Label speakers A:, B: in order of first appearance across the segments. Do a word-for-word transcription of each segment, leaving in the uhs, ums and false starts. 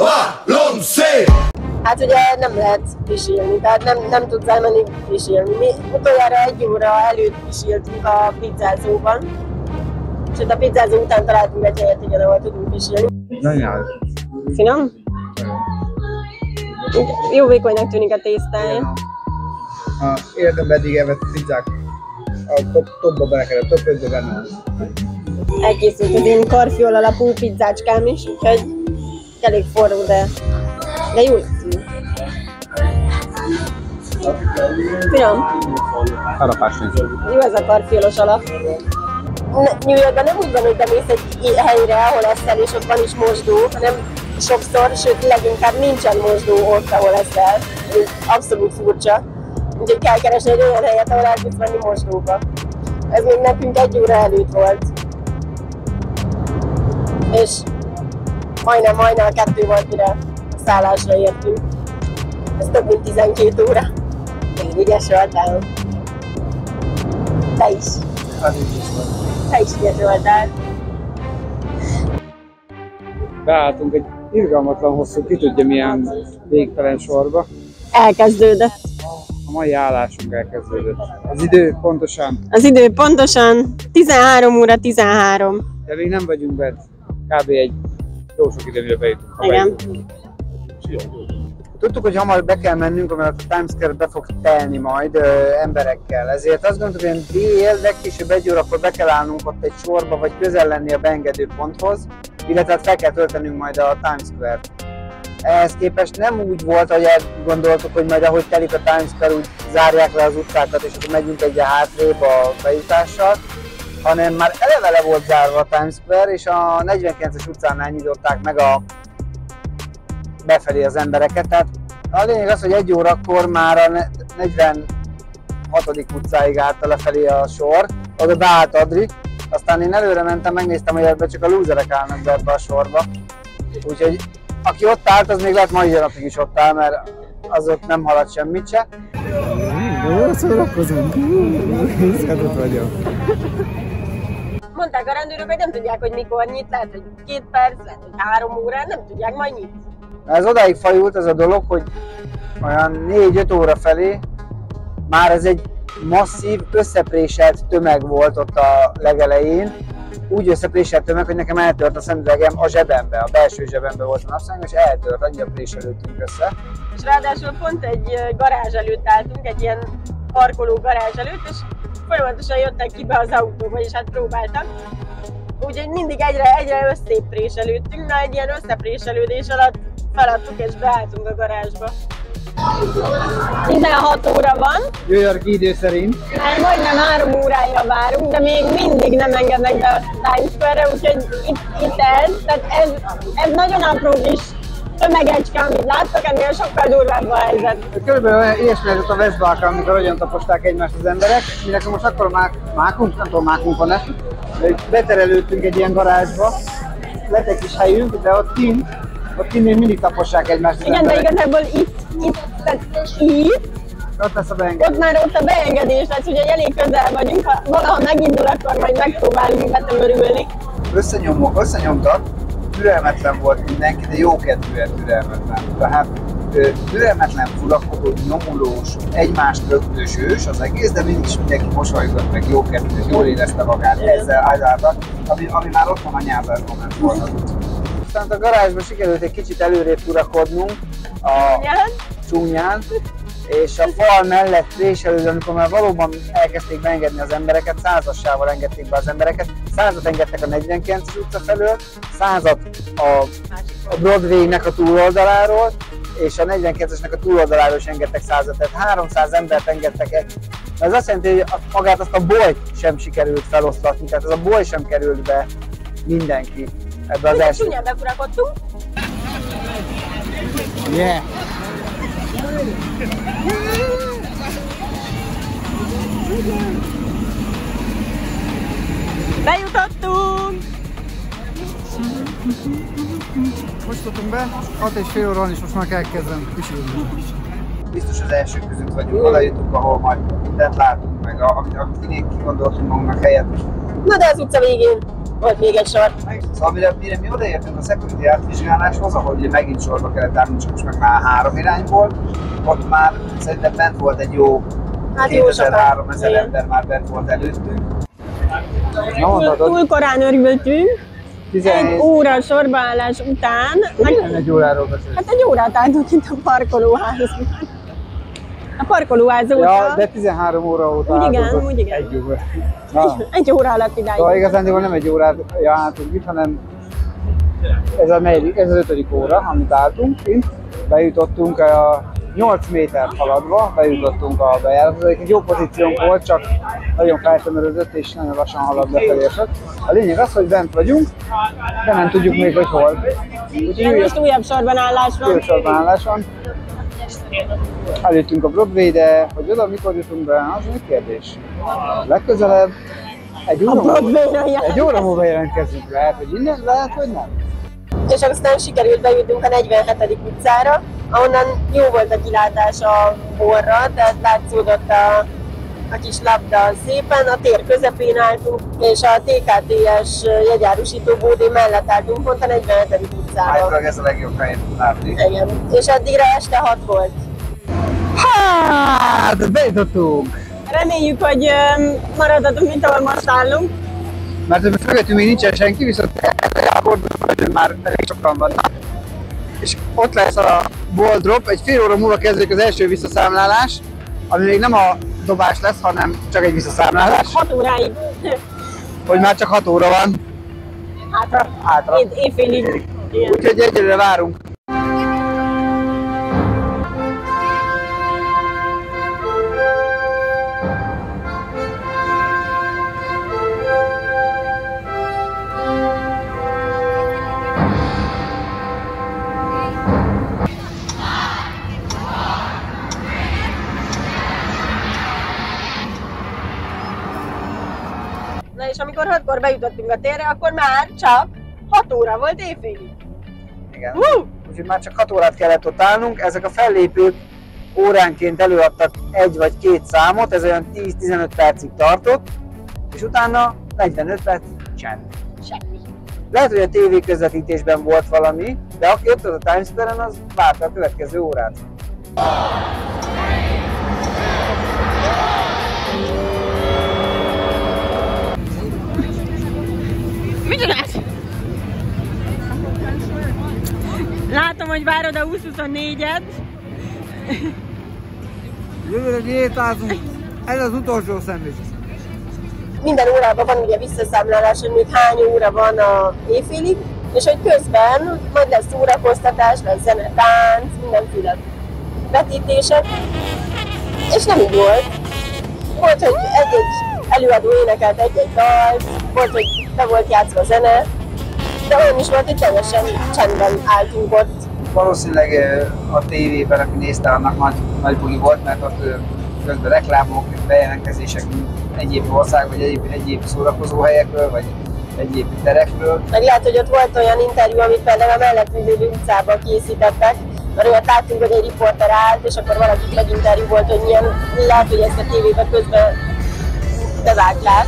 A: Hát ugye nem lehet pisilni, tehát nem, nem tudsz elmenni pisilni. Mi utoljára egy óra előtt pisiltünk a pizzázóban, és ott a pizzázó után találtunk egy helyet, igen, ahol tudunk pisilni.
B: Nagyon
A: Finom? Jó vékonynak tűnik a tésztája.
B: Életemben eddig evett pizzák a top, topba belekerült, top ötbe benne.
A: Elkészült az én karfiol alapú pizzácskám is, úgyhogy elég forró, de, de jó színű. Finom?
B: Harapás nincs.
A: Jó ez a karfiolos alap. New Yorkban nem úgy van, hogy bemész egy helyre, ahol eszel, és ott van is mosdó, hanem sokszor, sőt leginkább nincsen mosdó ott, ahol eszel. Abszolút furcsa. Úgyhogy kell keresni egy olyan helyet, ahol el tudsz menni mosdóba. Ez még nekünk egy óra előtt volt. És majdnem, majdnem kettő volt, mire a szállásra értünk. Ez több mint tizenkét óra. Én ügyes voltál. Te is. Te is ügyes voltál.
B: Beálltunk egy irgalmatlan hosszú, ki tudja milyen végtelen sorba.
A: Elkezdődött.
B: A mai állásunk elkezdődött. Az idő pontosan.
A: Az idő pontosan tizenhárom óra tizenhárom.
B: De még nem vagyunk bent. Kb. Egy jó sok idő, mire bejutunk.
A: Igen.
B: Tudtuk, hogy hamar be kell mennünk, mert a Times Square be fog telni majd ö, emberekkel. Ezért azt gondoltuk, hogy dél, legkésőbb egy órakor be kell állnunk ott egy sorba, vagy közel lenni a beengedő ponthoz, illetve fel kell töltenünk majd a Times Square-t. Ehhez képest nem úgy volt, hogy gondoltuk, hogy majd ahogy telik a Times Square, úgy zárják le az utcákat, és akkor megyünk egyre hátrébb a bejutással, hanem már eleve le volt zárva a Times Square, és a negyvenkilences utcánál nyitották meg a befelé az embereket. Tehát a lényeg az, hogy egy órakor már a negyvenhatodik utcáig állt lefelé a sor, oda beállt Adri, aztán én előre mentem, megnéztem, hogy ebben csak a lúzerek állnak be ebbe a sorba. Úgyhogy aki ott állt, az még lehet mai napig is ott áll, mert azok nem halad semmit se.
C: Jó szórakozunk! Izgatott vagyok.
A: Mondták a rendőrök, hogy nem tudják, hogy mikor nyit, lehet, hogy két perc, lehet, hogy három órán, nem tudják, majd nyit.
B: Ez odáig fajult ez a dolog, hogy olyan négy-öt óra felé már ez egy masszív, összepréselt tömeg volt ott a legelején. Úgy összepréselt tömeg, hogy nekem eltört a szemüvegem a zsebembe, a belső zsebembe volt a napszemüveg, és eltört, annyira préselődtünk össze.
A: És ráadásul pont egy garázs előtt álltunk, egy ilyen parkoló garázs előtt, és folyamatosan jöttek ki be az autóba, és hát próbáltak. Úgyhogy mindig egyre, egyre összépréselődtünk, na egy ilyen összepréselődés alatt feladtuk és beálltunk a garázsba. tizenhat óra van.
B: New York idő szerint.
A: Már majdnem három órája várunk, de még mindig nem engednek be a Times Square-re, úgyhogy itt, itt ez, tehát ez, ez nagyon apró kis tömegecske, amit láttok, ennél sokkal durvább a helyzet.
B: Körülbelül ilyesmi lehetett a Westbalkon, amikor olyan taposták egymást az emberek, mi nekünk most akkor mák, mákunk, nem tudom mákunk van-e, beterelődtünk egy ilyen garázsba, lett egy kis helyünk, de ott kint, ott kint még mindig tapossák egymást az
A: igen,
B: emberek.
A: de igazából itt, itt, tehát itt,
B: ott lesz a beengedés.
A: ott már ott a beengedés lesz, úgyhogy elég közel vagyunk, ha valaha megindul, akkor majd megpróbálunk betömörülni.
B: Összenyomok, összenyomtak, türelmetlen volt mindenki, de jókedvűen türelmetlen. Tehát türelmetlen, furakodó, nyomulós, egymást rögtős ős az egész, de mindig is mindenki mosolygott, meg jókedvűen, jól érezte magát ezzel általában, ami, ami már ott van a nyelven moment volt. Aztán a garázsban sikerült egy kicsit előrébb furakodnunk a csúnyán, és a fal mellett préselődve, amikor már valóban elkezdték beengedni az embereket, százassával engedték be az embereket, százat engedtek a negyvenkilences utca felől, százat a, a Broadway-nek a túloldaláról, és a negyvenkilencesnek a túloldaláról is engedtek százat, tehát háromszáz embert engedtek el. Ez azt jelenti, hogy magát azt a bolyt sem sikerült feloszlatni, tehát az a boly sem került be mindenki ebbe az első.
A: Csúnyán befurakodtunk.
B: Yeah!
A: Bejutottunk!
C: Most jutottunk be, hat és fél óra van, és most már kell kezdeni pisilni.
B: Biztos az első között vagyunk, oda jutunk, ahol majd mindent látunk meg, amit kinék kigondoltunk magunknak helyet.
A: Na de az utca végén. volt még egy sor.
B: Szóval mire, mire mi odaértünk a security átvizsgáláshoz, ahol ugye megint sorba kellett állnunk, csak most meg már három irányból, ott már szerintem bent volt egy jó
A: hát
B: kétezer-háromezer ember már bent volt előttünk.
A: Túl, túl korán örültünk. Egy óra sorbaállás után.
B: Meg, egy óráról beszélünk.
A: Hát egy órát álltunk itt a parkolóházban. A parkolóház óta.
C: Ja, de tizenhárom óra óta
A: úgy igen, úgy igen.
C: Egy óra.
A: Egy, egy óra alatt idáig.
C: Szóval igazán nem egy órát jártunk itt, hanem ez, a negyedik, ez az ötödik óra, amit álltunk kint. Bejutottunk a nyolc méter haladva, bejutottunk a bejárathoz. Egy jó pozíciónk volt, csak nagyon feltömörözött és nagyon lassan halad lefelé esett. A lényeg az, hogy bent vagyunk, de nem tudjuk még, hogy hol.
A: Úgyhogy most újabb sorban állás van.
C: Újabb sorban állás van. Előttünk a Broadway, de hogy oda mikor jutunk be, az egy kérdés. Legközelebb egy óra, múlva, egy óra múlva jelentkezünk. Lehet, hogy innen, lehet, hogy nem.
A: És aztán sikerült bejutnunk a negyvenhetedik utcára, ahonnan jó volt a kilátás a borra, tehát látszódott a, a kis labda szépen, a tér közepén álltunk, és a té ká té es jegyárusító bódé mellett álltunk pont a negyvenhetedik utcára.
B: Állítólag ez a legjobb helyet látni.
A: Igen, és addigra este hat volt.
C: Hát, bejutottunk!
A: Reméljük, hogy maradhatunk, mint ahol most állunk.
C: Mert mögöttünk még nincsen senki, viszont a bordon már elég sokan vannak. És ott lesz a ball drop, egy fél óra múlva kezdődik az első visszaszámlálás, ami még nem a dobás lesz, hanem csak egy visszaszámlálás.
A: hat óráig.
C: Hogy már csak hat óra van.
A: Hátra.
C: Hátra.
A: É éjfélig.
C: Úgyhogy egyelőre várunk.
A: Na és amikor hatkor bejutottunk a térre, akkor már csak hat óra volt éjfélig.
C: Igen.
A: Uh!
C: Úgyhogy már csak hat órát kellett ott állnunk. Ezek a fellépők óránként előadtak egy vagy két számot, ez olyan tíz-tizenöt percig tartott, és utána negyvenöt perc csend.
A: Semmi.
C: Lehet, hogy a tévé közvetítésben volt valami, de aki ott volt a Times Square-en, az várta a következő órát.
A: Mit csinálsz? Látom, hogy várod a húsz-huszonnégyet.
C: Jövőre diétázunk, ez az utolsó szendvics.
A: Minden órában van ugye visszaszámlálás, hogy még hány óra van a éjfélig, és hogy közben majd lesz szórakoztatás, lesz zene, tánc, mindenféle vetítések, és nem így volt. Volt, hogy egy-egy előadó énekelt egy-egy dalt, volt, hogy be volt játszva a zene, de olyan is volt, hogy teljesen csendben álltunk ott.
B: Valószínűleg a tévében, aki nézte, annak nagy, nagy buli volt, mert ott közben reklámok, bejelentkezések egyéb ország, vagy egyéb, egyéb szórakozó helyekről, vagy egyéb terekről.
A: Meg lehet, hogy ott volt olyan interjú, amit például a mellettünk lévő utcában készítettek, mert olyat láttunk, hogy egy riporter állt, és akkor valaki meginterjú volt, hogy milyen, lehet, hogy ezt a tévében közben bevágták.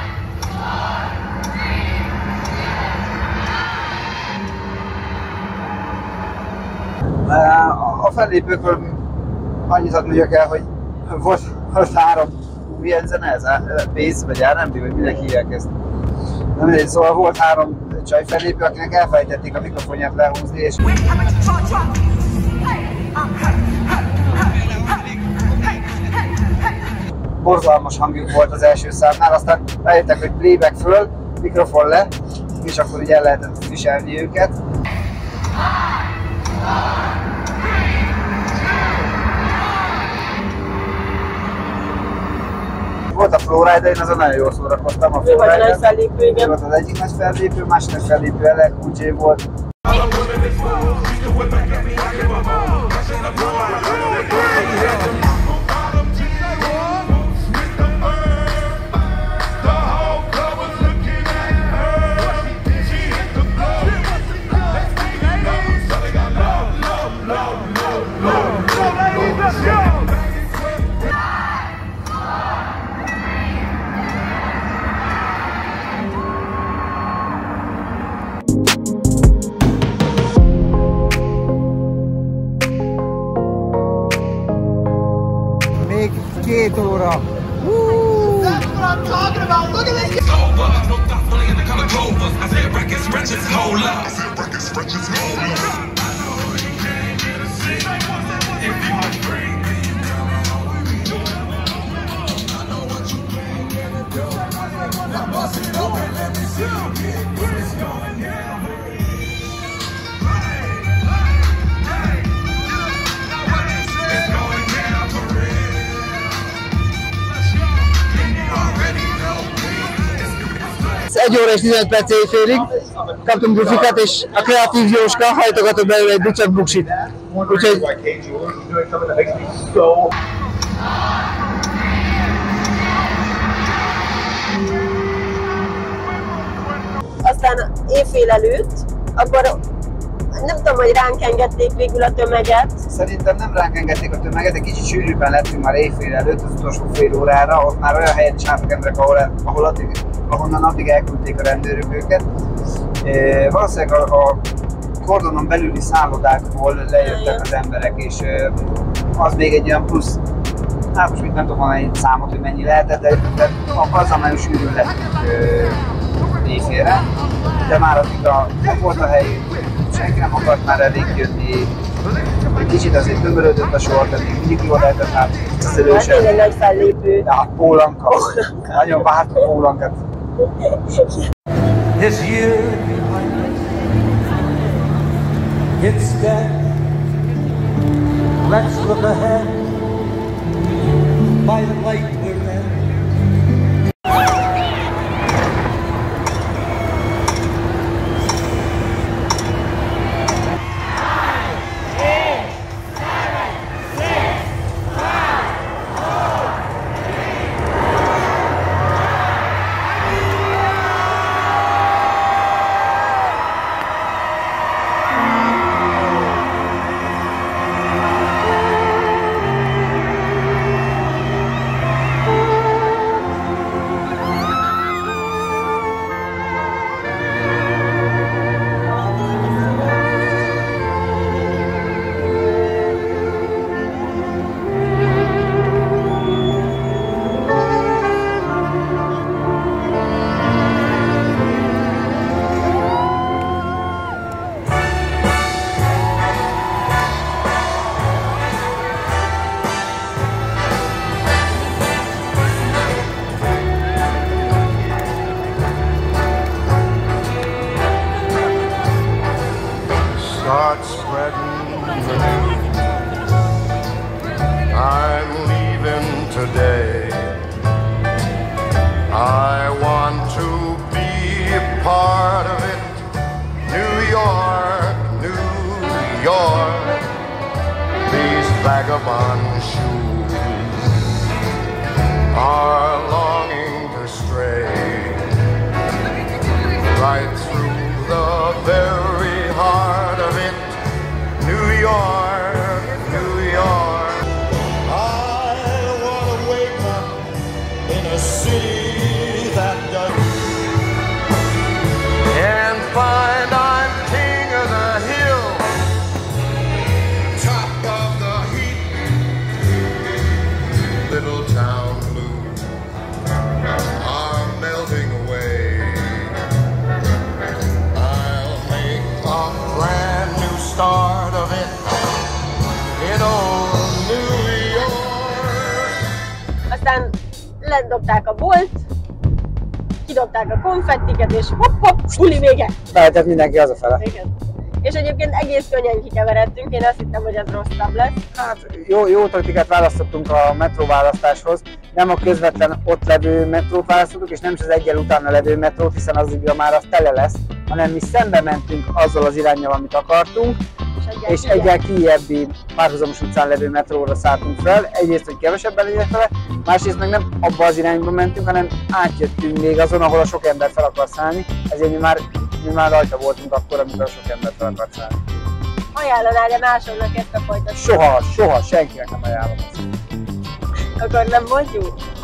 B: A fellépőkről annyit hadd mondjak el, hogy volt, volt három, milyen zene ez? Bass vagy er end bé, vagy minek hívják ezt? Nem mindegy, szóval volt három csaj fellépő, akinek elfelejtették a mikrofonját lehúzni, és borzalmas hangjuk volt az első számnál, aztán rájöttek, hogy playback föl, mikrofon le, és akkor ugye el lehetett viselni őket. Volt a Flowrider, én azon nagyon jól szórakoztam. A
A: Ő volt a nagy fellépő, igen.
B: Ő volt az egyik nagy fellépő, másik nagy fellépő el el Cool J volt.
C: egy óra és tizenöt perc éjfélig kaptunk bufikat, és a kreatív Jóska hajtogatott belőle egy dicsak buksit. Úgyhogy...
A: Aztán éjfél előtt, akkor nem tudom, hogy ránk engedték végül a tömeget.
B: Szerintem nem ránk engedték a tömeget, egy kicsit sűrűbben lettünk már éjfél előtt, az utolsó fél órára, ott már olyan helyen is álltak emberek, ahol, ahol addig, ahonnan addig elküldték a rendőrök őket. E, valószínűleg a, a kordonon belüli szállodákból lejöttek az emberek, és e, az még egy olyan plusz, hát most mit nem tudom mondani egy számot, hogy mennyi lehetett, de, de azzal nagyon sűrűn lettünk e, éjfélre. De már addig a, ott volt a hely, senki nem akart már elég jönni. Egy kicsit azért tömörödött a sor, de még mindig jól lehetett látni.
A: Hát tényleg nagy fellépő.
B: De a Pólanka. Nagyon vártuk a Pólankát.
D: This year it's dead. Let's look ahead by the light we're in.
E: Start spreading the news. I'm leaving today. I want to be a part of it. New York, New York. These vagabond shoes are longing to stray right through the very heart of it, New York, New York. I wanna wake up in a city that does, and find I'm king of the hill, top of the heap. Little town blues are melting away. Start of it in old New York.
A: Aztán ledobták a bolt, kidobták a konfettiket, és hopp-hopp, buli vége!
C: Lehetett mindenki hazafele.
A: Igen. És egyébként egész könnyen kikeveredtünk, én azt hittem, hogy ez rosszabb lesz.
C: Hát jó, jó taktikát választottunk a metróválasztáshoz. Nem a közvetlen ott levő metrót választottuk, és nem is az egyel utána levő metrót, hiszen az már az tele lesz, hanem mi szembe mentünk azzal az iránnyal, amit akartunk, és egyel kijebbi párhuzamos utcán levő metróra szálltunk fel. Egyrészt, hogy kevesebben legyen vele, másrészt meg nem abba az irányba mentünk, hanem átjöttünk még azon, ahol a sok ember fel akar szállni, ezért mi már, mi már rajta voltunk akkor, amikor a sok ember fel akar szállni.
A: Ajánlanál-e másoknak ezt a fajta?
C: Soha, soha, senkinek nem ajánlom ezt.
A: Akkor nem volt jó?